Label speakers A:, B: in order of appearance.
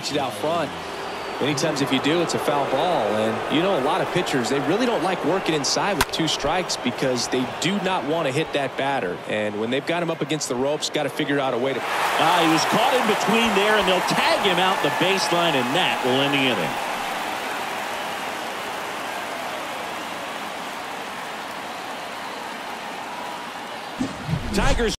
A: hit you out front. Many times if you do, it's a foul ball. And, you know, a lot of pitchers, they really don't like working inside with 2 strikes because they do not want to hit that batter. And when they've got him up against the ropes, got to figure out a way to.
B: He was caught in between there, and they'll tag him out the baseline, and that will end the inning. Tigers